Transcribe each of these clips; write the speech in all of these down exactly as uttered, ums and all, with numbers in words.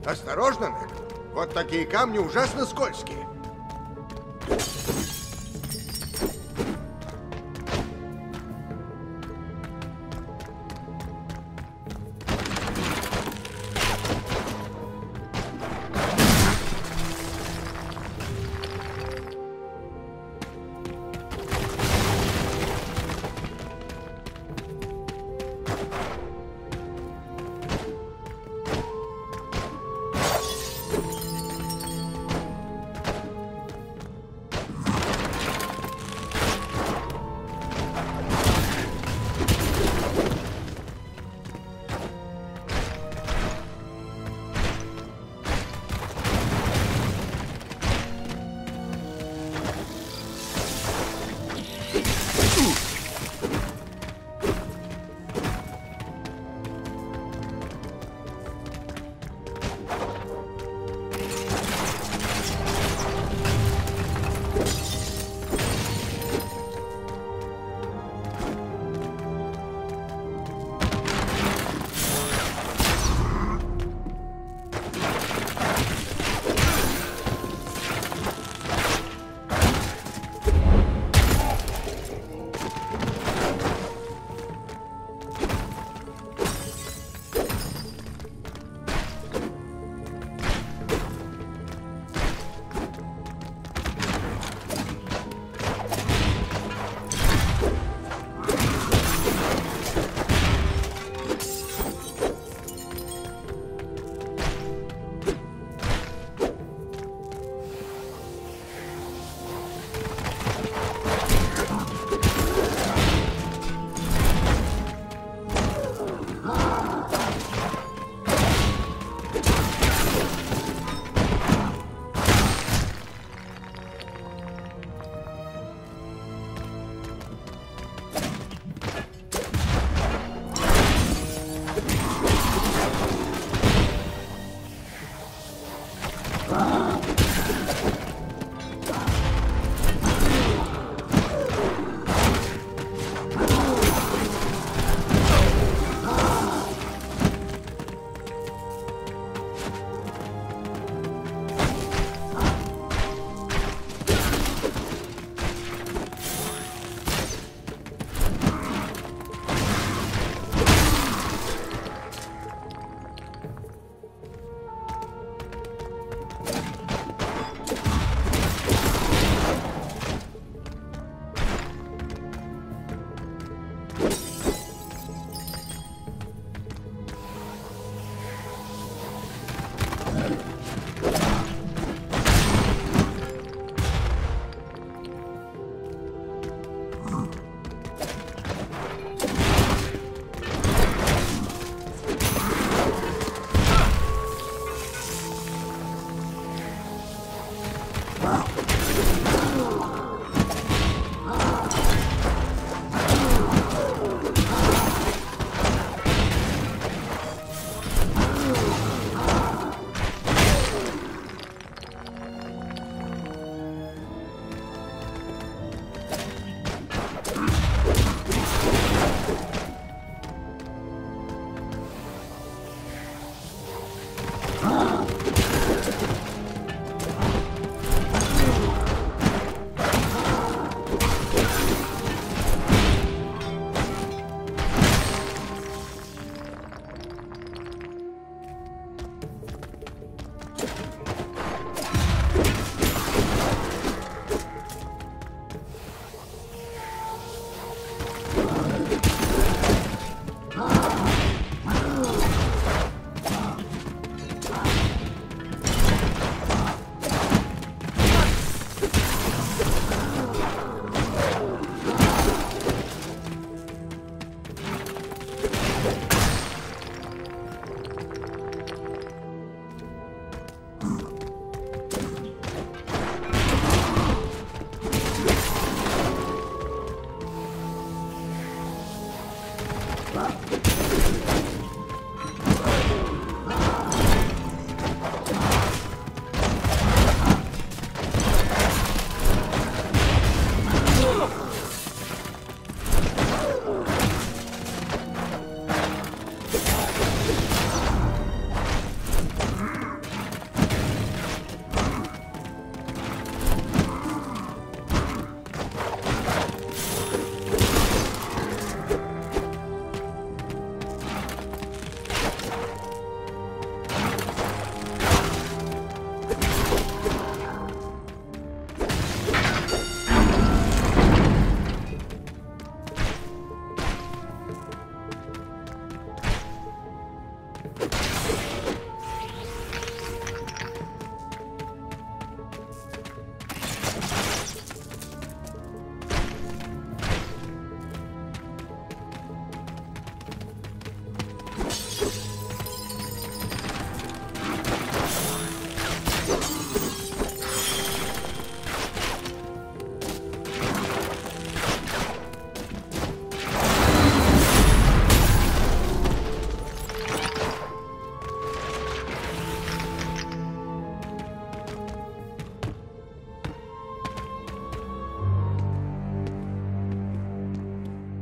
Осторожно, Нек. Вот такие камни ужасно скользкие.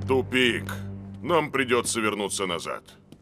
Тупик. Нам придется вернуться назад.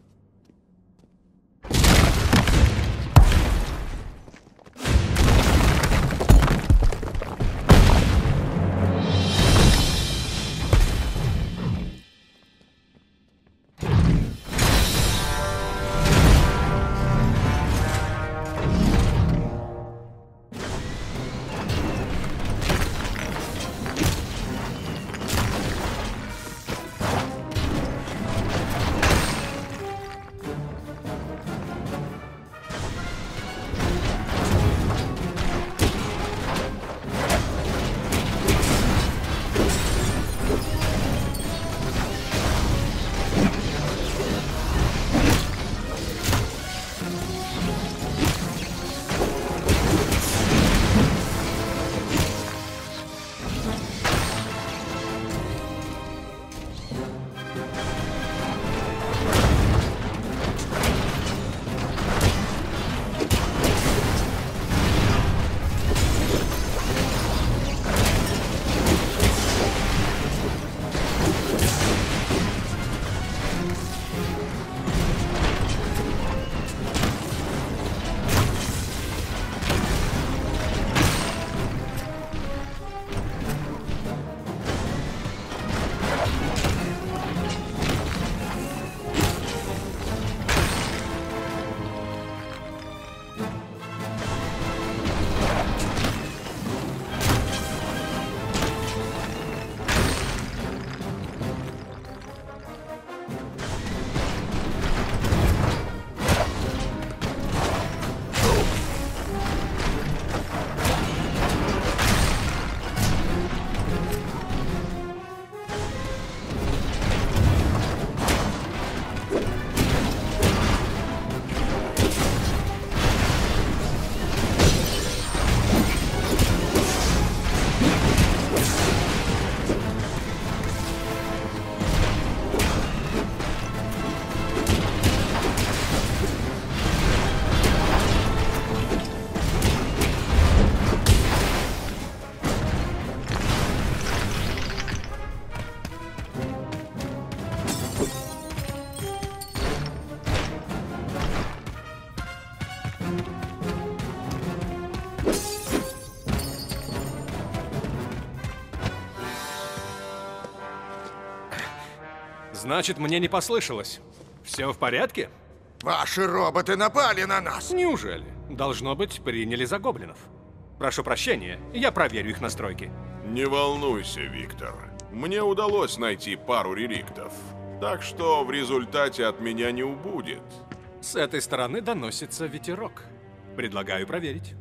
Значит, мне не послышалось. Все в порядке? Ваши роботы напали на нас. Неужели? Должно быть, приняли за гоблинов. Прошу прощения, я проверю их настройки. Не волнуйся, Виктор. Мне удалось найти пару реликтов. Так что в результате от меня не убудет. С этой стороны доносится ветерок. Предлагаю проверить.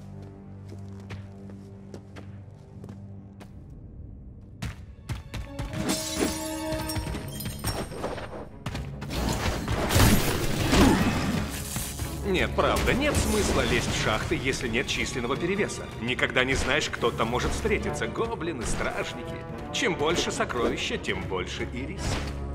Нет, правда, нет смысла лезть в шахты, если нет численного перевеса. Никогда не знаешь, кто там может встретиться. Гоблины, стражники. Чем больше сокровища, тем больше и риск.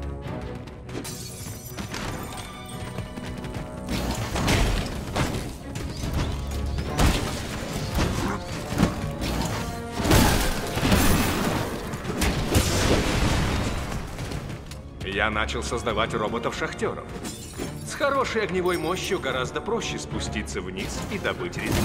Я начал создавать роботов-шахтеров. С хорошей огневой мощью гораздо проще спуститься вниз и добыть риск.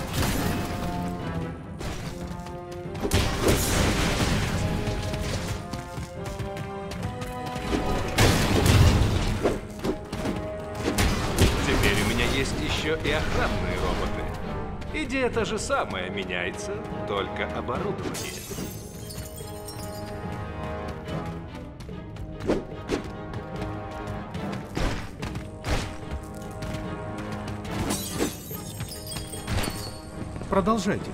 Теперь у меня есть еще и охранные роботы. Идея та же самая, меняется только оборудование. Продолжайте.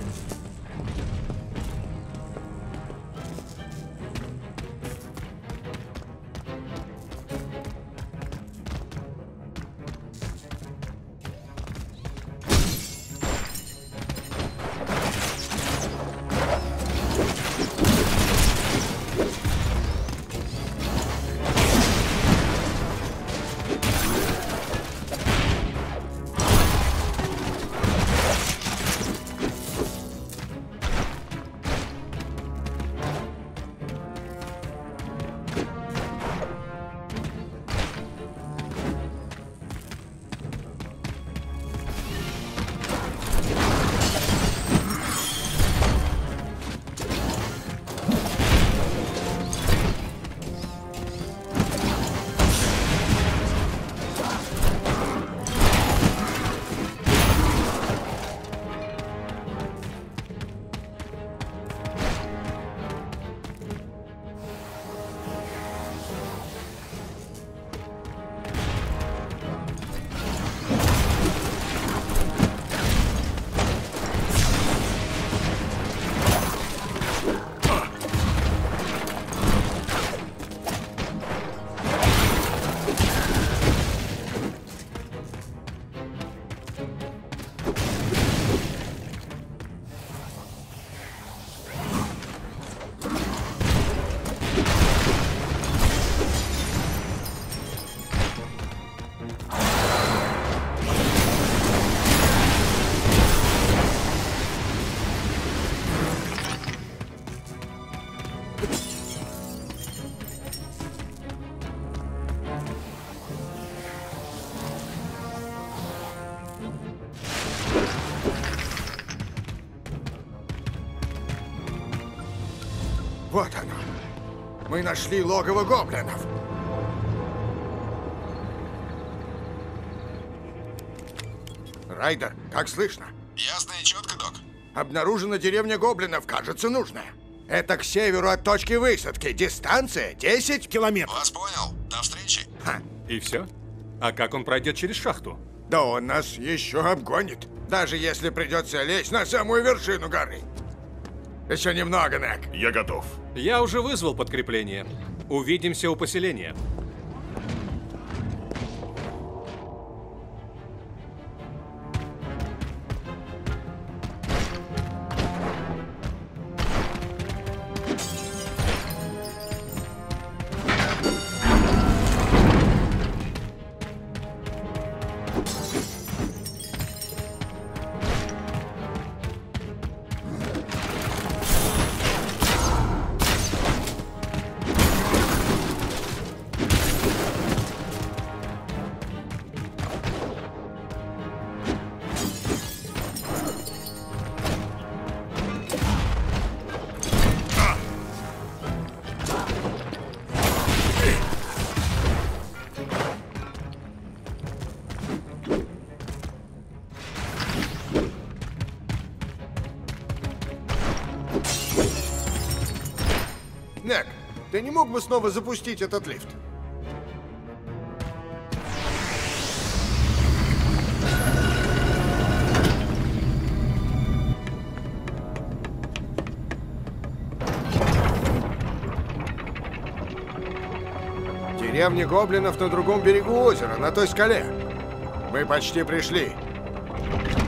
Вот оно. Мы нашли логово гоблинов. Райдер, как слышно? Ясно и четко, док. Обнаружена деревня гоблинов, кажется, нужная. Это к северу от точки высадки. Дистанция десять километров. Вас понял. До встречи. Ха. И все? А как он пройдет через шахту? Да он нас еще обгонит. Даже если придется лезть на самую вершину горы. Еще немного, Нек. Я готов. Я уже вызвал подкрепление. Увидимся у поселения. Нек, ты не мог бы снова запустить этот лифт? Деревня гоблинов на другом берегу озера, на той скале. Мы почти пришли.